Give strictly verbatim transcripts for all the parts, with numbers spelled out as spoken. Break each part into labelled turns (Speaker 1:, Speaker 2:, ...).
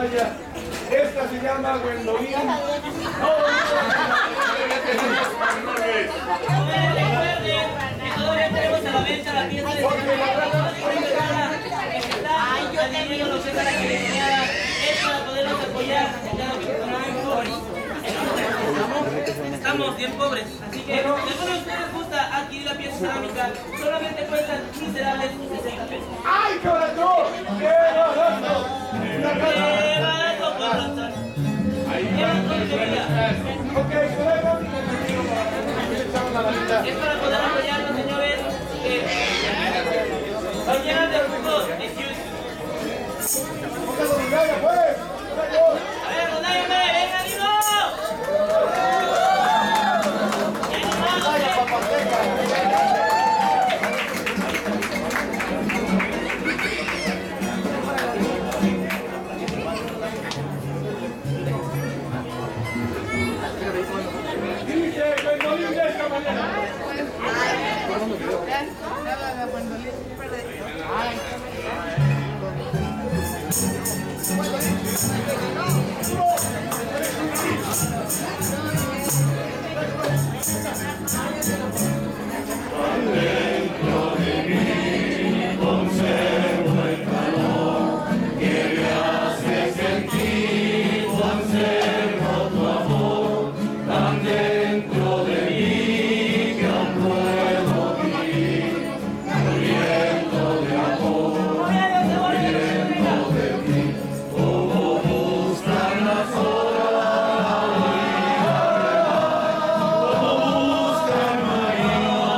Speaker 1: vaya. Esta se llama Gwendolyn. No,
Speaker 2: todavía tenemos a la venta la pieza de Ay, yo también lo sé para que le enseñara. Es para podernos apoyar en cada Estamos bien pobres, así que si alguno de ustedes gusta adquirir la pieza cerámica, solamente cuestan miserables sesenta pesos.
Speaker 1: ¡Ay, qué barato! ¡Qué barato!
Speaker 2: ¡Qué barato, corazón! ¡Qué barato, querida!
Speaker 1: Ok, podemos.
Speaker 2: Es para poder apoyarnos, señores, que nos llenan de jugo de juice.
Speaker 1: ¡Ponga don Naya, pues!
Speaker 2: A ver, don Naya, venga, digo.
Speaker 1: ¡Naya, papateca! Dice Gwendolyn de esta manera.
Speaker 3: Dentro de mí conservo el calor que me hace sentir, conservo tu amor tan dentro de mí que aún puedo vivir, muriendo de amor, muriendo de ti, como buscan las horas, como buscan María.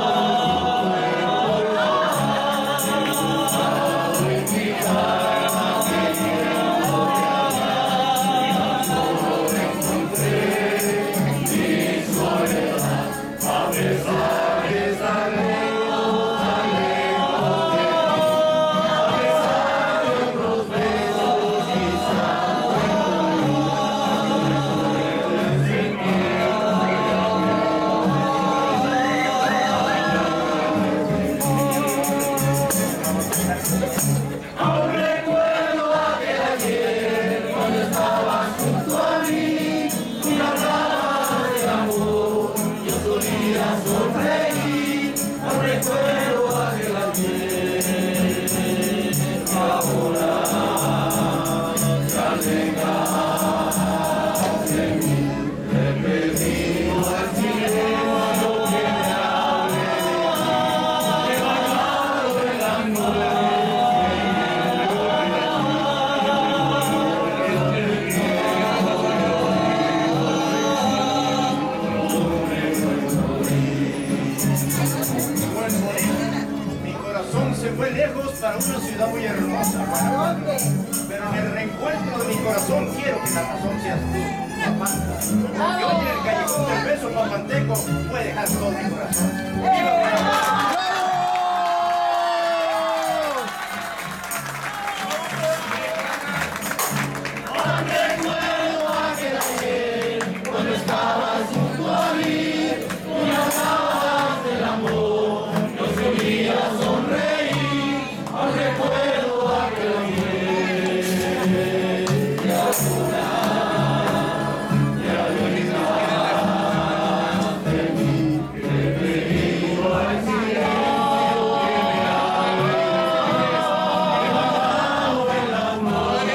Speaker 3: Aún recuerdo aquel ayer cuando estabas junto a mí y hablabas de amor, yo solía sonreír. Aún recuerdo aquel ayer y ahora te alejas de mí. He perdido al silencio que me hable de ti, he bailado en las nubes.
Speaker 4: Mi corazón se fue lejos para una ciudad muy hermosa, Guanajuato. Pero en el reencuentro de mi corazón quiero que la razón sea tú, Papanta. Porque hoy en el callejón del beso papanteco puede dejar todo mi corazón. ¡Viva Guanajuato!
Speaker 3: Recuerdo aquel ayer cuando estabas junto a mí y hablabas del amor, yo solía sonreír. Aún recuerdo aquel ayer y ahora te alejas de mí. He pedido al silencio que me hables, he bajado en las nubes.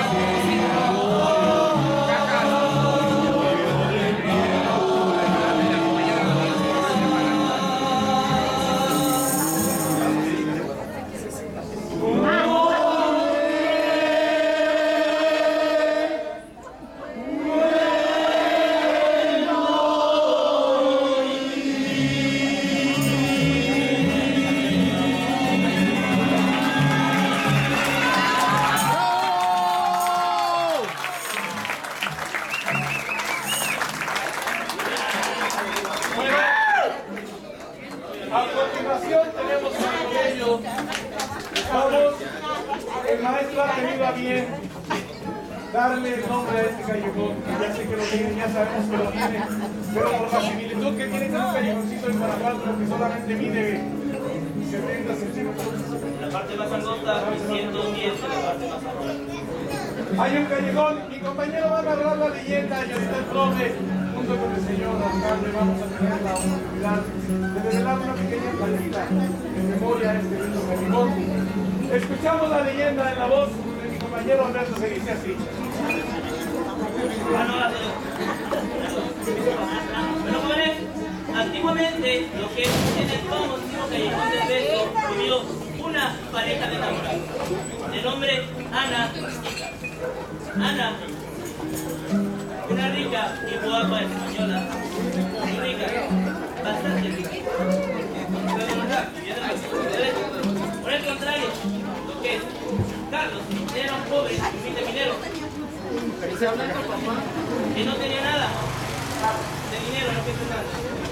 Speaker 1: A continuación tenemos un pequeño. Vamos, el maestro ha tenido a bien darle el nombre a este callejón. Ya sé que lo tiene, ya sabemos que lo tiene, pero por la similitud que tiene con un callejoncito en Guanajuato que solamente mide setenta centímetros.
Speaker 2: La parte más angosta, ciento diez de la parte más angosta.
Speaker 1: Hay un callejón, mi compañero va a narrar la leyenda y ahorita el profe, junto con el señor alcalde, vamos a tener la oportunidad de revelar una pequeña paleta en memoria a este lindo callejón. Escuchamos la leyenda en la voz de mi compañero Alberto, se dice así.
Speaker 2: Bueno, jóvenes, antiguamente lo que en el famosísimo callejón del beso vivió una pareja de enamorados de nombre Ana. Ana, una rica y guapa española, muy rica, bastante rica. Por el contrario, lo que es Carlos era un pobre, humilde minero, que no tenía nada de dinero, no pienso nada.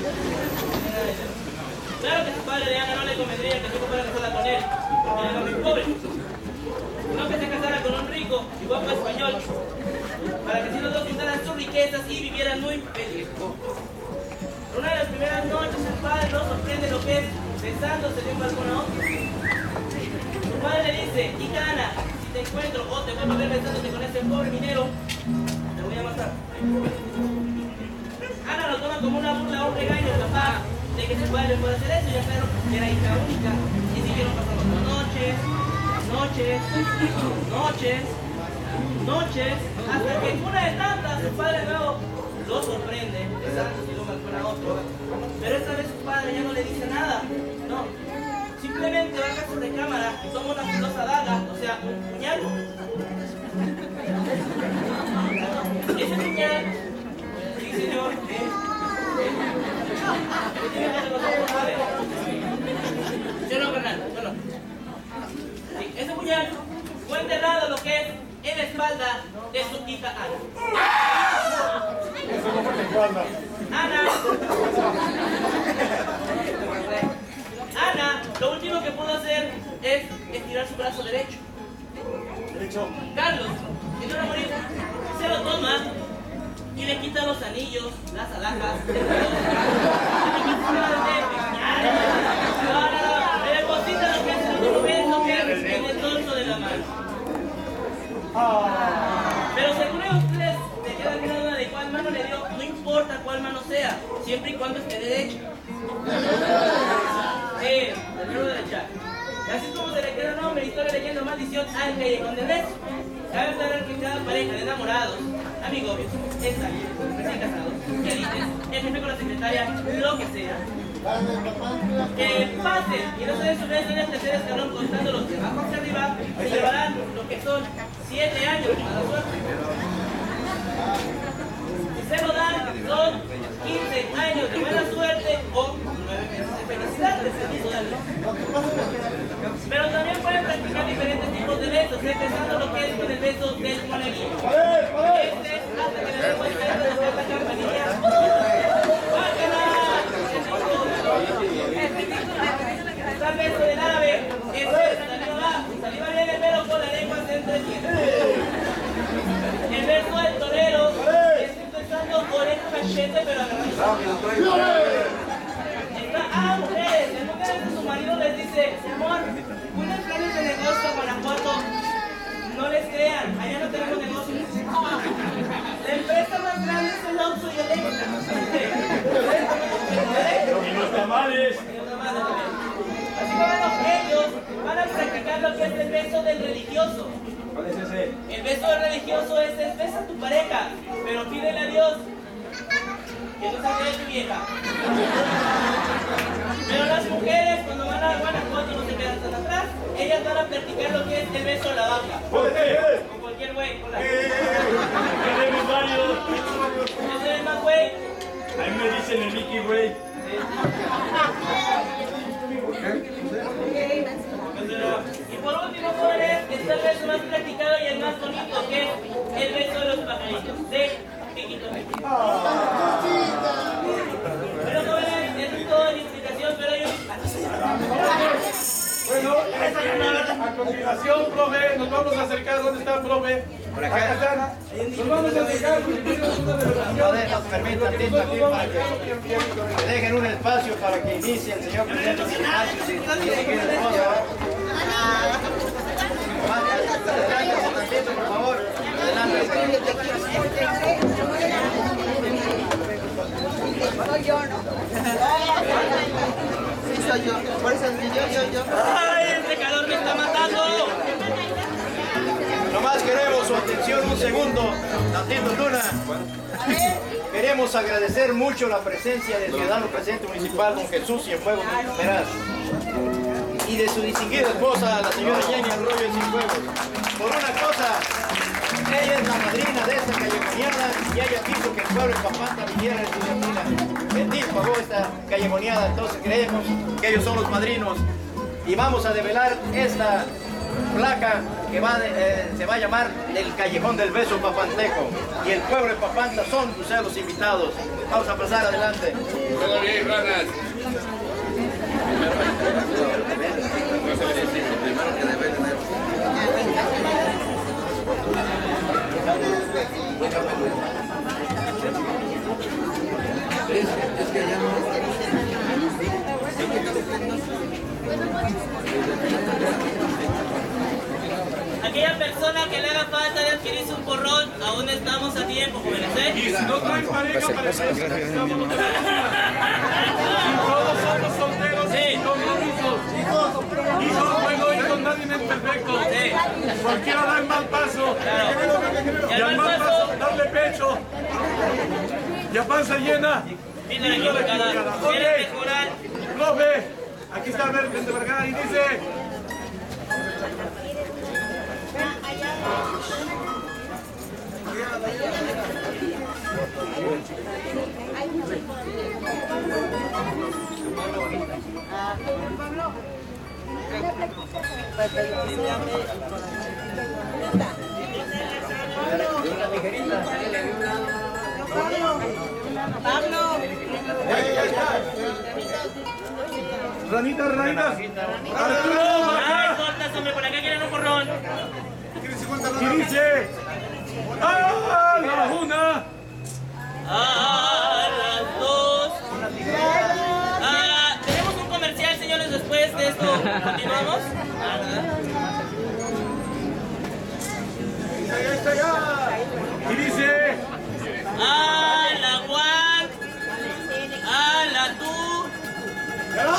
Speaker 2: Claro que su padre de Ana no le convendría que su hijo fuera casada con él, porque era muy pobre, sino que se casara con un rico y guapo español, para que si los dos juntaran sus riquezas y vivieran muy felices. Una de las primeras noches el padre lo sorprende lo que es besándose de un balcón a otro. Su padre le dice: hija Ana, si te encuentro o te vuelvo a ver besándote con ese pobre minero, te voy a matar. Ana lo toma como una burla o un regaño capaz de que su padre pueda hacer eso, ya claro, era hija única, y siguieron pasando las noches, noches, noches, noches, hasta que una de tantas su padre luego lo sorprende, besándose y lo balcona a otro. Pero esta vez su padre ya no le dice nada, no. Simplemente baja a su recámara y toma una filosa daga, o sea, un puñal. Ese puñal, sí señor, ¿eh? Yo no, carnal, yo no. Sí, ese puñal fue enterrado lo que es en la espalda de su hija Ana.
Speaker 1: Eso no fue la espalda.
Speaker 2: Ana. Ana, lo último que pudo hacer es estirar su brazo derecho.
Speaker 1: Derecho.
Speaker 2: Carlos, que no era morir, se lo toma y le quita los anillos, las alhajas, el reloj, le quita no, no, no, le deposita lo que es el último beso que es en el dorso de la mano. Pero según ustedes, te queda clara de cuál mano le dio, no importa cuál mano sea, siempre y cuando esté derecha. Eh, de nuevo derecha. Así es como se le queda nombre, historia, leyenda, maldición al callejón del beso. Cabe aclarar que cada pareja de enamorados, amigobios, extraños, recién casados, queridos, el jefe con la secretaria, lo que sea, que pasen y no se den su beso en el tercer escalón contándolos de abajo hacia arriba, se llevarán lo que son siete años de mala suerte. Si se lo dan, son quince años de buena suerte o nueve meses de felicidad, dependiendo de la. Pero también pueden practicar diferentes tipos de besos, empezando lo que es con el beso del monaguillo. Este es hasta que le den vuelta a la campanilla. ¡Bájala! Está el beso del árabe, es el saliva va, saliva viene pero con la lengua se entretiene. El beso del torero es empezando oreja machete pero agarrado. Ah, mujeres, en mujeres de su marido les dice: amor, unos planes de negocio a Guanajuato, no les crean, allá no tenemos negocio. La empresa más grande es el Oxxo y el Extra.
Speaker 1: Y los tamales.
Speaker 2: Así que bueno, ellos van a practicar lo que es el beso del religioso.
Speaker 1: ¿Cuál es ese?
Speaker 2: El beso del religioso es el beso a tu pareja, pero pídele a Dios que no salga de tu vieja. Pero las mujeres cuando van a Guanajuato no se quedan tan atrás, ellas van a practicar lo que es el beso a la vaca. Con cualquier güey, con la.
Speaker 3: Tenemos varios.
Speaker 2: ¿No se ven más güey?
Speaker 3: A mí me dicen el Mickey, güey.
Speaker 2: Y por último, jóvenes, está el beso más practicado y el más bonito, que es el beso de los pajaritos, de Piquito Piquito. Pero jóvenes, eso es toda mi explicación, pero yo...
Speaker 1: Bueno, a continuación, profe, nos vamos a acercar. ¿Dónde está el profe?
Speaker 4: Por acá.
Speaker 1: Acá. Nos vamos a acercar porque tenemos una
Speaker 4: No
Speaker 1: delegación.
Speaker 4: nos permita tantito aquí para que me dejen un espacio para que inicie el señor presidente de Ignacio. Si tiene que ir el por favor. Adelante.
Speaker 5: Soy yo, ¿no? Sí, soy yo. Por eso yo, yo, yo.
Speaker 2: ¡Ay, este calor me está matando!
Speaker 4: Nomás queremos su atención un segundo, Tantito Luna. Queremos agradecer mucho la presencia del ciudadano presidente municipal, don Jesús Cienfuegos Meraz, y de su distinguida esposa, la señora Jenny Arroyo Cienfuegos. Por una cosa, ella es la madrina de esta callejoneada y ella quiso que el pueblo de Papantla viniera en su destino. Bendito pagó esta callejoneada, entonces creemos que ellos son los madrinos y vamos a develar esta placa que va de, eh, se va a llamar del Callejón del Beso Papanteco, y el pueblo de Papantla son ustedes los invitados. Vamos a pasar adelante.
Speaker 3: Todavía hay ranas.
Speaker 5: Es, es que ya no.
Speaker 2: Aquella persona que le haga falta de adquirirse un porrón, aún estamos a tiempo, jóvenes, ¿eh?
Speaker 1: Y si no traen pareja, para eso necesitamos los de Si todos somos solteros,
Speaker 2: Sí.
Speaker 1: no hijos. Hijos, bueno, hijos, nadie es perfecto.
Speaker 2: Sí.
Speaker 1: Cualquiera da el mal paso.
Speaker 2: Claro.
Speaker 1: Y al mal paso, darle pecho. Y a panza llena.
Speaker 2: Viene la equivocada. ¿Quieres mejorar?
Speaker 1: Profe, aquí está Verde de Vergara y dice...
Speaker 5: Pablo.
Speaker 1: Ranitas, ranitas. Arturo,
Speaker 2: Ay, cortas, hombre, por acá quieren un porrón.
Speaker 1: y dice... ¡Ah, la una!
Speaker 2: A las dos. Ah, tenemos un comercial, señores, después de esto. ¿Continuamos? Ah, ¿verdad?
Speaker 1: Y dice...
Speaker 2: A la Juan. A la tú. Y a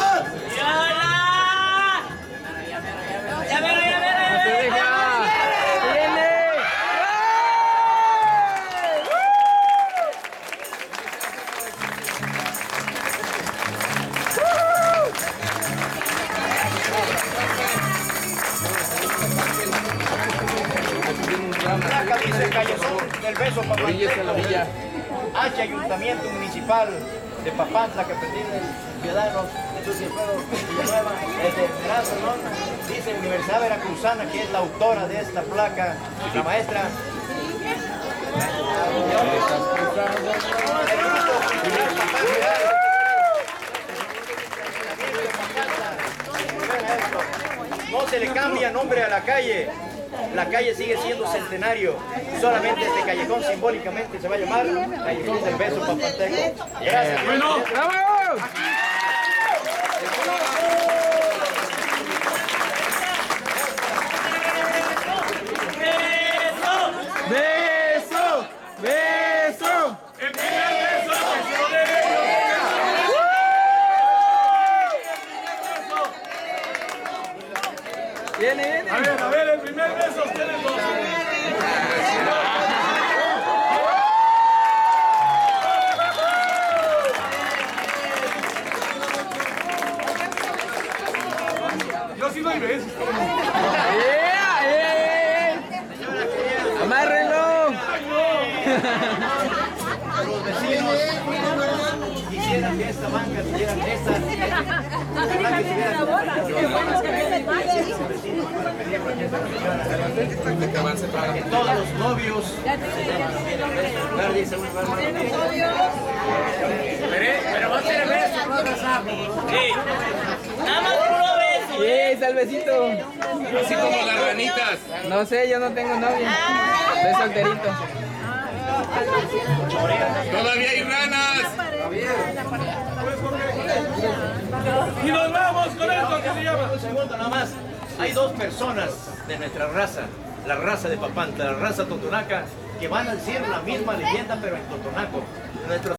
Speaker 2: la. Ya verá, ya verá, ya verá.
Speaker 4: Placa dice Callejón del Beso Papanteco. H Ayuntamiento Municipal de Papantla, que pretende ciudadanos de su Cienfuegos Villanueva, desde Meraz, perdón, dice Universidad Veracruzana, que es la autora de esta placa, la maestra. No se le cambia nombre a la calle. La calle sigue siendo Centenario, solamente este callejón simbólicamente se va a llamar Callejón del Beso Papanteco. Gracias.
Speaker 1: Bueno,
Speaker 2: ¡Beso!
Speaker 6: ¡Beso! ¡Beso!
Speaker 1: el primer beso que se lo dé ellos.
Speaker 6: Viene, viene.
Speaker 1: A ver, a ver, el primer beso ustedes dos. Yo sí doy besos.
Speaker 6: ¡Eh! ¡Eh! ¡Amárrenlo!
Speaker 4: Los vecinos quisieran que esta banca tuviera esta, esta que tuviera que todos los novios
Speaker 3: Pero va a ser el beso, no abrazamos.
Speaker 2: Sí. Nada más puro beso,
Speaker 6: ¡Sí!
Speaker 2: ¿eh?
Speaker 6: ¡Salvecito!
Speaker 3: Así como las ranitas.
Speaker 6: No sé, yo no tengo novia. Estoy solterito.
Speaker 3: Todavía hay ranas.
Speaker 1: Y nos vamos con esto que se llama.
Speaker 4: Un segundo nada más. Hay dos personas de nuestra raza la raza de Papantla, la raza totonaca, que van al cielo, la misma leyenda, pero en Totonaco. Nuestro